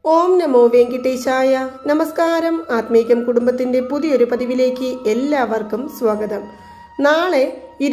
ഓം നമോ വെങ്കിട്ടേശായ. നമസ്കാരം. ആത്മീകം കുടുംബത്തിന്റെ പുതിയൊരു പതിവിലേക്ക് എല്ലാവർക്കും സ്വാഗതം. നാളെ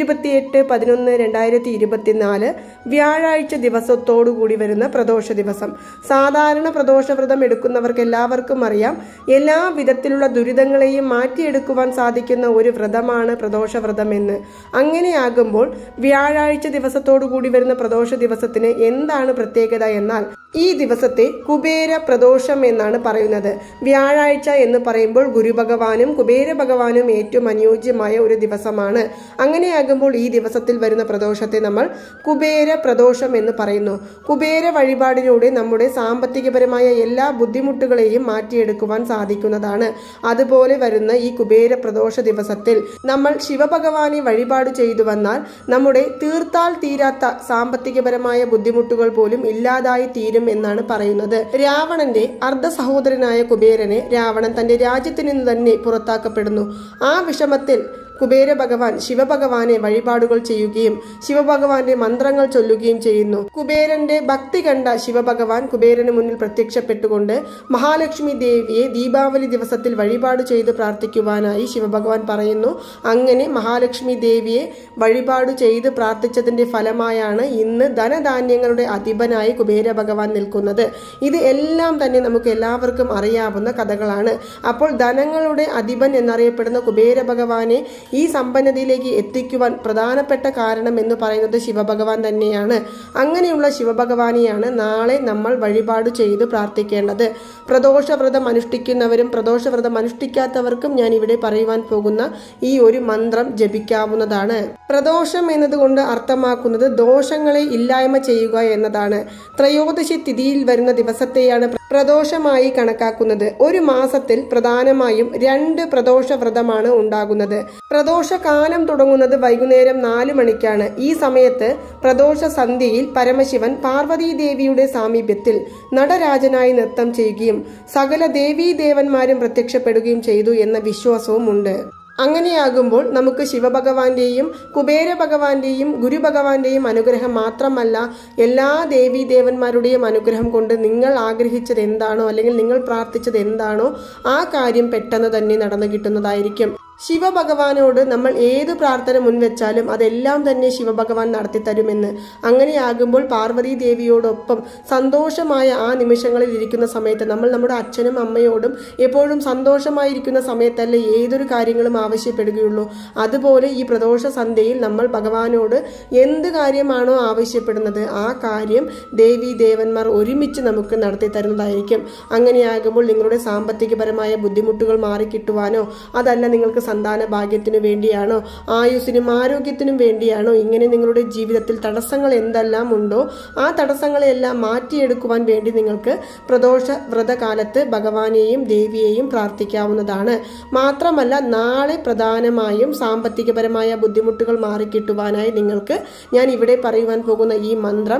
28/11/2024 വ്യാഴാഴ്ച ദിവസത്തോടുകൂടി വരുന്ന പ്രദോഷ ദിവസം. സാധാരണ പ്രദോഷവ്രതം എടുക്കുന്നവർക്ക് എല്ലാവർക്കും അറിയാം, എല്ലാ വിധത്തിലുള്ള ദുരിതങ്ങളെയും മാറ്റിയെടുക്കുവാൻ സാധിക്കുന്ന ഒരു വ്രതമാണ് പ്രദോഷവ്രതം എന്ന്. അങ്ങനെയാകുമ്പോൾ വ്യാഴാഴ്ച ദിവസത്തോടുകൂടി വരുന്ന പ്രദോഷ ദിവസത്തിന് എന്താണ് പ്രത്യേകത എന്നാൽ, ഈ ദിവസത്തെ കുബേര പ്രദോഷം എന്നാണ് പറയുന്നത്. വ്യാഴാഴ്ച എന്ന് പറയുമ്പോൾ ഗുരുഭഗവാനും കുബേര ഭഗവാനും ഏറ്റവും അനുയോജ്യമായ ഒരു ദിവസമാണ്. അങ്ങനെയാകുമ്പോൾ ഈ ദിവസത്തിൽ വരുന്ന പ്രദോഷത്തെ നമ്മൾ കുബേര പ്രദോഷം എന്ന് പറയുന്നു. കുബേര വഴിപാടിലൂടെ നമ്മുടെ സാമ്പത്തികപരമായ എല്ലാ ബുദ്ധിമുട്ടുകളെയും മാറ്റിയെടുക്കുവാൻ സാധിക്കുന്നതാണ്. അതുപോലെ വരുന്ന ഈ കുബേര പ്രദോഷ ദിവസത്തിൽ നമ്മൾ ശിവഭഗവാനെ വഴിപാട് ചെയ്തു വന്നാൽ നമ്മുടെ തീർത്താൽ തീരാത്ത സാമ്പത്തികപരമായ ബുദ്ധിമുട്ടുകൾ പോലും ഇല്ലാതായി തീരും എന്നാണ് പറയുന്നത്. രാവണന്റെ അർദ്ധ സഹോദരനായ കുബേരനെ രാവണൻ തന്റെ രാജ്യത്തിൽ നിന്ന് തന്നെ പുറത്താക്കപ്പെടുന്നു. ആ വിഷമത്തിൽ കുബേര ഭഗവാൻ ശിവഭഗവാനെ വഴിപാടുകൾ ചെയ്യുകയും ശിവഭഗവാന്റെ മന്ത്രങ്ങൾ ചൊല്ലുകയും ചെയ്യുന്നു. കുബേരന്റെ ഭക്തി കണ്ട ശിവഭഗവാൻ കുബേരന് മുന്നിൽ പ്രത്യക്ഷപ്പെട്ടുകൊണ്ട് മഹാലക്ഷ്മി ദേവിയെ ദീപാവലി ദിവസത്തിൽ വഴിപാട് ചെയ്ത് പ്രാർത്ഥിക്കുവാനായി ശിവഭഗവാൻ പറയുന്നു. അങ്ങനെ മഹാലക്ഷ്മി ദേവിയെ വഴിപാട് ചെയ്ത് പ്രാർത്ഥിച്ചതിന്റെ ഫലമായാണ് ഇന്ന് ധനധാന്യങ്ങളുടെ അധിപനായി കുബേര ഭഗവാൻ നിൽക്കുന്നത്. ഇത് എല്ലാം തന്നെ നമുക്ക് എല്ലാവർക്കും അറിയാവുന്ന കഥകളാണ്. അപ്പോൾ ധനങ്ങളുടെ അധിപൻ എന്നറിയപ്പെടുന്ന കുബേര ഭഗവാനെ ഈ സമ്പന്നതയിലേക്ക് എത്തിക്കുവാൻ പ്രധാനപ്പെട്ട കാരണം എന്ന് പറയുന്നത് ശിവഭഗവാൻ തന്നെയാണ്. അങ്ങനെയുള്ള ശിവഭഗവാനെയാണ് നാളെ നമ്മൾ വഴിപാട് ചെയ്ത് പ്രാർത്ഥിക്കേണ്ടത്. പ്രദോഷവ്രതം അനുഷ്ഠിക്കുന്നവരും പ്രദോഷവ്രതം അനുഷ്ഠിക്കാത്തവർക്കും ഞാൻ ഇവിടെ പറയുവാൻ പോകുന്ന ഈ ഒരു മന്ത്രം ജപിക്കാവുന്നതാണ്. പ്രദോഷം എന്നതുകൊണ്ട് അർത്ഥമാക്കുന്നത് ദോഷങ്ങളെ ഇല്ലായ്മ ചെയ്യുക എന്നതാണ്. ത്രയോദശി തിഥിയിൽ വരുന്ന ദിവസത്തെയാണ് പ്രദോഷമായി കണക്കാക്കുന്നത്. ഒരു മാസത്തിൽ പ്രധാനമായും 2 പ്രദോഷ വ്രതമാണ് ഉണ്ടാകുന്നത്. പ്രദോഷകാലം തുടങ്ങുന്നത് വൈകുന്നേരം 4 മണിക്കാണ്. ഈ സമയത്ത് പ്രദോഷ സന്ധ്യയിൽ പരമശിവൻ പാർവതീ ദേവിയുടെ സാമീപ്യത്തിൽ നടരാജനായി നൃത്തം ചെയ്യുകയും സകല ദേവീദേവന്മാരും പ്രത്യക്ഷപ്പെടുകയും ചെയ്തു എന്ന വിശ്വാസവും ഉണ്ട്. അങ്ങനെയാകുമ്പോൾ നമുക്ക് ശിവഭഗവാന്റെയും കുബേര ഭഗവാന്റെയും ഗുരുഭഗവാന്റെയും അനുഗ്രഹം മാത്രമല്ല, എല്ലാ ദേവീദേവന്മാരുടെയും അനുഗ്രഹം കൊണ്ട് നിങ്ങൾ ആഗ്രഹിച്ചത് എന്താണോ അല്ലെങ്കിൽ നിങ്ങൾ പ്രാർത്ഥിച്ചത് എന്താണോ ആ കാര്യം പെട്ടെന്ന് തന്നെ നടന്നു കിട്ടുന്നതായിരിക്കും. ശിവഭഗവാനോട് നമ്മൾ ഏത് പ്രാർത്ഥന മുൻവെച്ചാലും അതെല്ലാം തന്നെ ശിവഭഗവാൻ നടത്തിത്തരുമെന്ന്. അങ്ങനെയാകുമ്പോൾ പാർവതീ ദേവിയോടൊപ്പം സന്തോഷമായ ആ നിമിഷങ്ങളിൽ ഇരിക്കുന്ന സമയത്ത് നമ്മൾ നമ്മുടെ അച്ഛനും അമ്മയോടും എപ്പോഴും സന്തോഷമായിരിക്കുന്ന സമയത്തല്ലേ ഏതൊരു കാര്യങ്ങളും ആവശ്യപ്പെടുകയുള്ളൂ. അതുപോലെ ഈ പ്രദോഷ സന്ധ്യയിൽ നമ്മൾ ഭഗവാനോട് എന്ത് കാര്യമാണോ ആവശ്യപ്പെടുന്നത് ആ കാര്യം ദേവീദേവന്മാർ ഒരുമിച്ച് നമുക്ക് നടത്തി തരുന്നതായിരിക്കും. അങ്ങനെയാകുമ്പോൾ നിങ്ങളുടെ സാമ്പത്തികപരമായ ബുദ്ധിമുട്ടുകൾ മാറിക്കിട്ടുവാനോ അതല്ല നിങ്ങൾക്ക് സന്താന ഭാഗ്യത്തിനു വേണ്ടിയാണോ ആയുസ്സിനും ആരോഗ്യത്തിനും വേണ്ടിയാണോ ഇങ്ങനെ നിങ്ങളുടെ ജീവിതത്തിൽ തടസ്സങ്ങൾ എന്തെല്ലാം ഉണ്ടോ ആ തടസ്സങ്ങളെല്ലാം മാറ്റിയെടുക്കുവാൻ വേണ്ടി നിങ്ങൾക്ക് പ്രദോഷ വ്രതകാലത്ത് ഭഗവാനെയും ദേവിയെയും പ്രാർത്ഥിക്കാവുന്നതാണ്. മാത്രമല്ല നാളെ പ്രധാനമായും സാമ്പത്തികപരമായ ബുദ്ധിമുട്ടുകൾ മാറിക്കിട്ടുവാനായി നിങ്ങൾക്ക് ഞാൻ ഇവിടെ പറയുവാൻ പോകുന്ന ഈ മന്ത്രം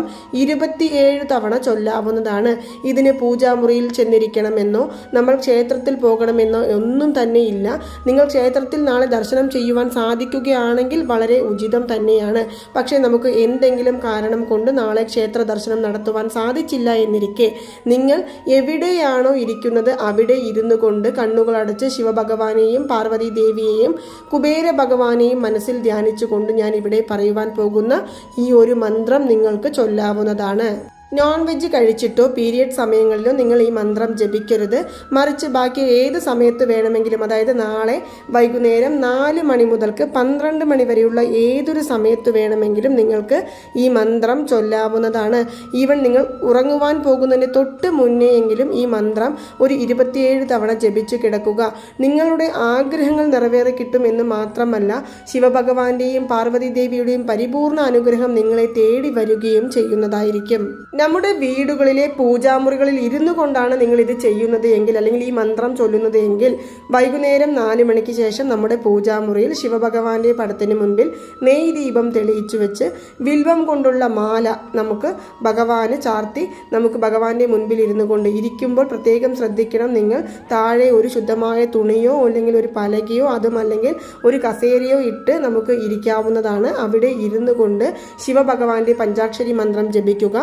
27 തവണ ചൊല്ലാവുന്നതാണ്. ഇതിന് പൂജാമുറിയിൽ ചെന്നിരിക്കണമെന്നോ നമ്മൾ ക്ഷേത്രത്തിൽ പോകണമെന്നോ ഒന്നും തന്നെ ഇല്ല. നിങ്ങൾ ക്ഷേത്രത്തിൽ നാളെ ദർശനം ചെയ്യുവാൻ സാധിക്കുകയാണെങ്കിൽ വളരെ ഉചിതം തന്നെയാണ്. പക്ഷെ നമുക്ക് എന്തെങ്കിലും കാരണം കൊണ്ട് നാളെ ക്ഷേത്ര ദർശനം നടത്തുവാൻ സാധിച്ചില്ല എന്നിരിക്കെ നിങ്ങൾ എവിടെയാണോ ഇരിക്കുന്നത് അവിടെ ഇരുന്നു കൊണ്ട് കണ്ണുകളടച്ച് ശിവഭഗവാനെയും പാർവതി ദേവിയെയും കുബേര ഭഗവാനെയും മനസ്സിൽ ധ്യാനിച്ചുകൊണ്ട് ഞാൻ ഇവിടെ പറയുവാൻ പോകുന്ന ഈ ഒരു മന്ത്രം നിങ്ങൾക്ക് ചൊല്ലാവുന്നതാണ്. നോൺ വെജ് കഴിച്ചിട്ടോ പീരിയഡ് സമയങ്ങളിലോ നിങ്ങൾ ഈ മന്ത്രം ജപിക്കരുത്. മറിച്ച് ബാക്കി ഏത് സമയത്ത് വേണമെങ്കിലും, അതായത് നാളെ വൈകുന്നേരം 4 മണി മുതൽക്ക് 12 മണി വരെയുള്ള ഏതൊരു സമയത്ത് വേണമെങ്കിലും നിങ്ങൾക്ക് ഈ മന്ത്രം ചൊല്ലാവുന്നതാണ്. ഈവൻ നിങ്ങൾ ഉറങ്ങുവാൻ പോകുന്നതിന് തൊട്ട് മുന്നേയെങ്കിലും ഈ മന്ത്രം ഒരു 27 തവണ ജപിച്ചു കിടക്കുക. നിങ്ങളുടെ ആഗ്രഹങ്ങൾ നിറവേറി കിട്ടുമെന്ന് മാത്രമല്ല, ശിവഭഗവാന്റെയും പാർവതി ദേവിയുടെയും പരിപൂർണ അനുഗ്രഹം നിങ്ങളെ തേടി വരികയും ചെയ്യുന്നതായിരിക്കും. നമ്മുടെ വീടുകളിലെ പൂജാമുറികളിൽ ഇരുന്നു കൊണ്ടാണ് നിങ്ങൾ ഇത് ചെയ്യുന്നത് എങ്കിൽ അല്ലെങ്കിൽ ഈ മന്ത്രം ചൊല്ലുന്നത് എങ്കിൽ വൈകുന്നേരം 4 മണിക്ക് ശേഷം നമ്മുടെ പൂജാമുറിയിൽ ശിവഭഗവാന്റെ പടത്തിന് മുൻപിൽ നെയ് ദീപം തെളിയിച്ചു വെച്ച് വിൽവം കൊണ്ടുള്ള മാല നമുക്ക് ഭഗവാന് ചാർത്തി നമുക്ക് ഭഗവാന്റെ മുൻപിൽ ഇരുന്നു കൊണ്ട് ഇരിക്കുമ്പോൾ പ്രത്യേകം ശ്രദ്ധിക്കണം. നിങ്ങൾ താഴെ ഒരു ശുദ്ധമായ തുണിയോ അല്ലെങ്കിൽ ഒരു പലകയോ അതുമല്ലെങ്കിൽ ഒരു കസേരയോ ഇട്ട് നമുക്ക് ഇരിക്കാവുന്നതാണ്. അവിടെ ഇരുന്നു കൊണ്ട് ശിവഭഗവാന്റെ പഞ്ചാക്ഷരി മന്ത്രം ജപിക്കുക.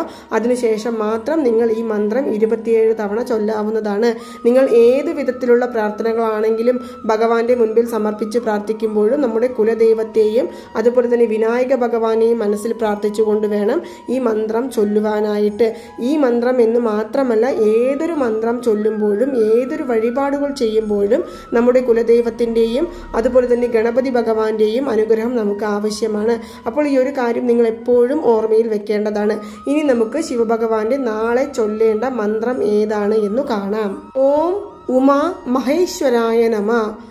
അതിനുശേഷം മാത്രം നിങ്ങൾ ഈ മന്ത്രം 27 തവണ ചൊല്ലാവുന്നതാണ്. നിങ്ങൾ ഏത് വിധത്തിലുള്ള പ്രാർത്ഥനകളാണെങ്കിലും ഭഗവാന്റെ മുൻപിൽ സമർപ്പിച്ച് പ്രാർത്ഥിക്കുമ്പോഴും നമ്മുടെ കുലദൈവത്തെയും അതുപോലെ തന്നെ വിനായക ഭഗവാനെയും മനസ്സിൽ പ്രാർത്ഥിച്ചുകൊണ്ട് വേണം ഈ മന്ത്രം ചൊല്ലുവാനായിട്ട്. ഈ മന്ത്രം എന്ന് മാത്രമല്ല, ഏതൊരു മന്ത്രം ചൊല്ലുമ്പോഴും ഏതൊരു വഴിപാടുകൾ ചെയ്യുമ്പോഴും നമ്മുടെ കുലദൈവത്തിൻ്റെയും അതുപോലെ തന്നെ ഗണപതി ഭഗവാന്റെയും അനുഗ്രഹം നമുക്ക് ആവശ്യമാണ്. അപ്പോൾ ഈ ഒരു കാര്യം നിങ്ങൾ എപ്പോഴും ഓർമ്മയിൽ വെക്കേണ്ടതാണ്. ഇനി നമുക്ക് ശിവഭഗവാന്റെ നാളെ ചൊല്ലേണ്ട മന്ത്രം ഏതാണ് എന്ന് കാണാം. ഓം ഉമാ മഹേശ്വരായ നമ.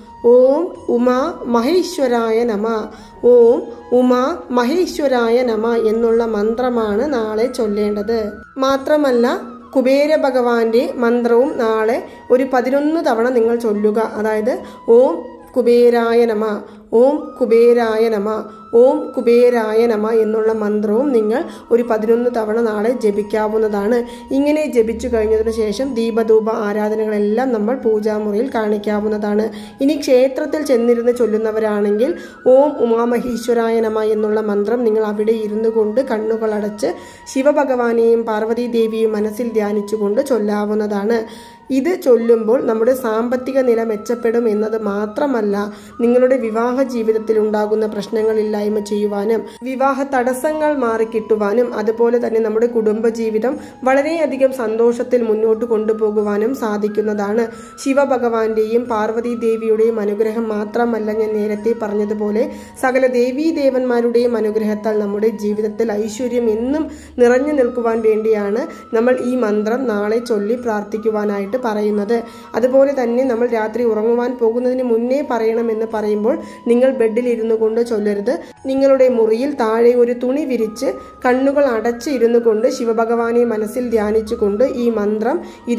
ഓം ഉമാ മഹേശ്വരായ നമ. ഓം ഉമാ മഹേശ്വരായ നമ എന്നുള്ള മന്ത്രമാണ് നാളെ ചൊല്ലേണ്ടത്. മാത്രമല്ല, കുബേര ഭഗവാന്റെ മന്ത്രവും നാളെ ഒരു 11 തവണ നിങ്ങൾ ചൊല്ലുക. അതായത് ഓം കുബേരായ നമ, ഓം കുബേരായ നമ, ഓം കുബേരായ നമ എന്നുള്ള മന്ത്രവും നിങ്ങൾ ഒരു 11 തവണ നാളെ ജപിക്കാവുന്നതാണ്. ഇങ്ങനെ ജപിച്ചു കഴിഞ്ഞതിന് ശേഷം ദീപധൂപ ആരാധനകളെല്ലാം നമ്മൾ പൂജാമുറിയിൽ കാണിക്കാവുന്നതാണ്. ഇനി ക്ഷേത്രത്തിൽ ചെന്നിരുന്ന് ചൊല്ലുന്നവരാണെങ്കിൽ ഓം ഉമാമഹേശ്വരായ നമ എന്നുള്ള മന്ത്രം നിങ്ങൾ അവിടെ ഇരുന്നു കൊണ്ട് കണ്ണുകളടച്ച് ശിവഭഗവാനെയും പാർവതി ദേവിയും മനസ്സിൽ ധ്യാനിച്ചുകൊണ്ട് ചൊല്ലാവുന്നതാണ്. ഇത് ചൊല്ലുമ്പോൾ നമ്മുടെ സാമ്പത്തിക നില മെച്ചപ്പെടും എന്നത് മാത്രമല്ല, നിങ്ങളുടെ വിവാഹ ജീവിതത്തിൽ ഉണ്ടാകുന്ന പ്രശ്നങ്ങളില്ലായ്മ ചെയ്യുവാനും വിവാഹ തടസ്സങ്ങൾ മാറിക്കിട്ടുവാനും അതുപോലെ തന്നെ നമ്മുടെ കുടുംബജീവിതം വളരെയധികം സന്തോഷത്തിൽ മുന്നോട്ട് കൊണ്ടുപോകുവാനും സാധിക്കുന്നതാണ്. ശിവഭഗവാന്റെയും പാർവതി ദേവിയുടെയും അനുഗ്രഹം മാത്രമല്ല, ഞാൻ നേരത്തെ പറഞ്ഞതുപോലെ സകല ദേവീ ദേവന്മാരുടെയും അനുഗ്രഹത്താൽ നമ്മുടെ ജീവിതത്തിൽ ഐശ്വര്യം എന്നും നിറഞ്ഞു നിൽക്കുവാൻ വേണ്ടിയാണ് നമ്മൾ ഈ മന്ത്രം നാളെ ചൊല്ലി പ്രാർത്ഥിക്കുവാനായിട്ട് പറയുന്നത്. അതുപോലെ തന്നെ നമ്മൾ രാത്രി ഉറങ്ങുവാൻ പോകുന്നതിന് മുന്നേ പറയണമെന്ന് പറയുമ്പോൾ നിങ്ങൾ ബെഡിൽ ഇരുന്നു കൊണ്ട് ചൊല്ലരുത്. നിങ്ങളുടെ മുറിയിൽ താഴെ ഒരു തുണി വിരിച്ച് കണ്ണുകൾ അടച്ച് ഇരുന്നു കൊണ്ട് ശിവഭഗവാനെ മനസ്സിൽ ധ്യാനിച്ചുകൊണ്ട് ഈ മന്ത്രം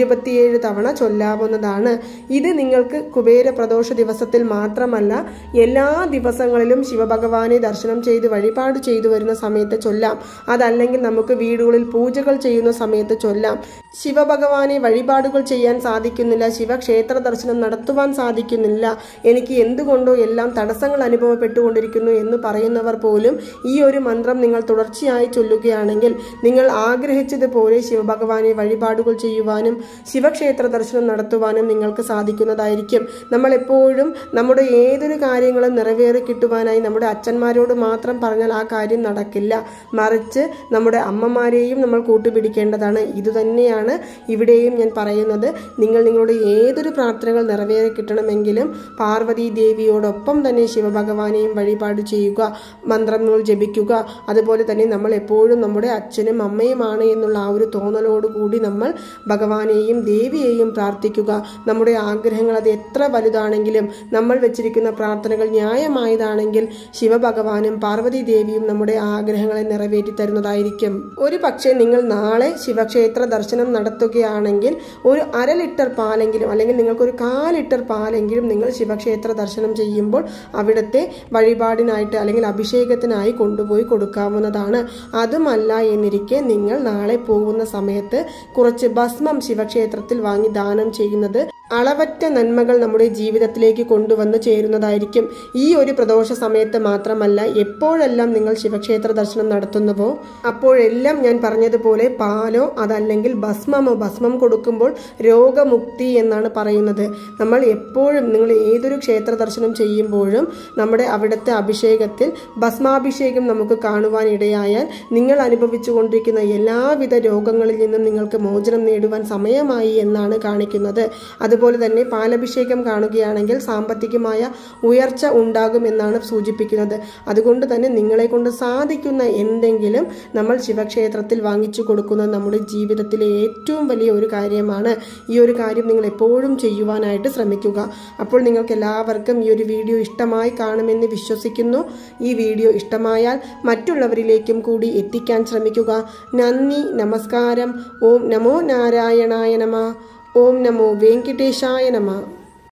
27 തവണ ചൊല്ലാവുന്നതാണ്. ഇത് നിങ്ങൾക്ക് കുബേര പ്രദോഷ ദിവസത്തിൽ മാത്രമല്ല, എല്ലാ ദിവസങ്ങളിലും ശിവഭഗവാനെ ദർശനം ചെയ്ത് വഴിപാട് ചെയ്തു വരുന്ന സമയത്ത് ചൊല്ലാം. അതല്ലെങ്കിൽ നമുക്ക് വീടുകളിൽ പൂജകൾ ചെയ്യുന്ന സമയത്ത് ചൊല്ലാം. ശിവഭഗവാനെ വഴിപാടുകൾ ചെയ്യാൻ സാധിക്കുന്നില്ല, ശിവക്ഷേത്ര ദർശനം നടത്തുവാൻ സാധിക്കുന്നില്ല, എനിക്ക് എന്തുകൊണ്ടോ എല്ലാം തടസ്സങ്ങൾ അനുഭവപ്പെട്ടുകൊണ്ടിരിക്കുന്നു എന്ന് പറയുന്നവർ പോലും ഈ ഒരു മന്ത്രം നിങ്ങൾ തുടർച്ചയായി ചൊല്ലുകയാണെങ്കിൽ നിങ്ങൾ ആഗ്രഹിച്ചതുപോലെ ശിവഭഗവാനെ വഴിപാടുകൾ ചെയ്യുവാനും ശിവക്ഷേത്ര ദർശനം നടത്തുവാനും നിങ്ങൾക്ക് സാധിക്കുന്നതായിരിക്കും. നമ്മൾ എപ്പോഴും നമ്മുടെ ഏതൊരു കാര്യങ്ങളും നിറവേറി കിട്ടുവാനായി നമ്മുടെ അച്ഛന്മാരോട് മാത്രം പറഞ്ഞാൽ ആ കാര്യം നടക്കില്ല. മറിച്ച് നമ്മുടെ അമ്മമാരെയും നമ്മൾ കൂട്ടുപിടിക്കേണ്ടതാണ്. ഇതുതന്നെയാണ് ഇവിടെയും ഞാൻ പറയുന്നത്. നിങ്ങൾ നിങ്ങളുടെ ഏതൊരു പ്രാർത്ഥനകൾ നിറവേറി കിട്ടണമെങ്കിലും പാർവതി ദേവിയോടൊപ്പം തന്നെ ശിവഭഗവാനെയും വഴിപാട് ചെയ്യുക, മന്ത്രങ്ങൾ ജപിക്കുക. അതുപോലെ തന്നെ നമ്മൾ എപ്പോഴും നമ്മുടെ അച്ഛനും അമ്മയുമാണ് എന്നുള്ള ആ ഒരു തോന്നലോടുകൂടി നമ്മൾ ഭഗവാനെയും ദേവിയെയും പ്രാർത്ഥിക്കുക. നമ്മുടെ ആഗ്രഹങ്ങൾ അത് എത്ര വലുതാണെങ്കിലും നമ്മൾ വെച്ചിരിക്കുന്ന പ്രാർത്ഥനകൾ ന്യായമായതാണെങ്കിൽ ശിവഭഗവാനും പാർവതി ദേവിയും നമ്മുടെ ആഗ്രഹങ്ങളെ നിറവേറ്റി തരുന്നതായിരിക്കും. ഒരു പക്ഷേ നിങ്ങൾ നാളെ ശിവക്ഷേത്ര ദർശനം നടത്തുകയാണെങ്കിൽ ഒരു 1/2 ലിറ്റർ പാലെങ്കിലും അല്ലെങ്കിൽ നിങ്ങൾക്കൊരു 1/4 ലിറ്റർ പാലെങ്കിലും നിങ്ങൾ ശിവക്ഷേത്ര ദർശനം ചെയ്യുമ്പോൾ അവിടുത്തെ വഴിപാടിനായിട്ട് അല്ലെങ്കിൽ അഭിഷേകത്തിനായി കൊണ്ടുപോയി കൊടുക്കാവുന്നതാണ്. അതുമല്ല എന്നിരിക്കെ നിങ്ങൾ നാളെ പോകുന്ന സമയത്ത് കുറച്ച് ഭസ്മം ശിവക്ഷേത്രത്തിൽ വാങ്ങി ദാനം ചെയ്യുന്നത് അളവറ്റ നന്മകൾ നമ്മുടെ ജീവിതത്തിലേക്ക് കൊണ്ടുവന്ന് ചേരുന്നതായിരിക്കും. ഈ ഒരു പ്രദോഷ സമയത്ത് മാത്രമല്ല, എപ്പോഴെല്ലാം നിങ്ങൾ ശിവക്ഷേത്ര ദർശനം നടത്തുന്നുവോ അപ്പോഴെല്ലാം ഞാൻ പറഞ്ഞതുപോലെ പാലോ അതല്ലെങ്കിൽ ഭസ്മം കൊടുക്കുമ്പോൾ രോഗമുക്തി എന്നാണ് പറയുന്നത്. നമ്മൾ എപ്പോഴും നിങ്ങൾ ഏതൊരു ക്ഷേത്ര ദർശനം ചെയ്യുമ്പോഴും നമ്മുടെ അവിടുത്തെ അഭിഷേകത്തിൽ ഭസ്മാഭിഷേകം നമുക്ക് കാണുവാൻ ഇടയായാൽ നിങ്ങൾ അനുഭവിച്ചു കൊണ്ടിരിക്കുന്ന എല്ലാവിധ രോഗങ്ങളിൽ നിന്നും നിങ്ങൾക്ക് മോചനം നേടുവാൻ സമയമായി എന്നാണ് കാണിക്കുന്നത്. അതുപോലെ തന്നെ പാലഭിഷേകം കാണുകയാണെങ്കിൽ സാമ്പത്തികമായ ഉയർച്ച ഉണ്ടാകുമെന്നാണ് സൂചിപ്പിക്കുന്നത്. അതുകൊണ്ട് തന്നെ നിങ്ങളെ കൊണ്ട് സാധിക്കുന്ന എന്തെങ്കിലും നമ്മൾ ശിവക്ഷേത്രത്തിൽ വാങ്ങിച്ചു കൊടുക്കുന്നത് നമ്മുടെ ജീവിതത്തിലെ ഏറ്റവും വലിയ ഒരു കാര്യമാണ്. ഈ ഒരു കാര്യം നിങ്ങൾ എപ്പോഴും ചെയ്യുവാനായിട്ട് ശ്രമിക്കുക. അപ്പോൾ നിങ്ങൾക്ക് എല്ലാവർക്കും ഈ ഒരു വീഡിയോ ഇഷ്ടമായി കാണുമെന്ന് വിശ്വസിക്കുന്നു. ഈ വീഡിയോ ഇഷ്ടമായാൽ മറ്റുള്ളവരിലേക്കും കൂടി എത്തിക്കാൻ ശ്രമിക്കുക. നന്ദി, നമസ്കാരം. ഓം നമോ നാരായണായ നമഃ. ഓം നമോ വെങ്കിടേശായ നമഃ.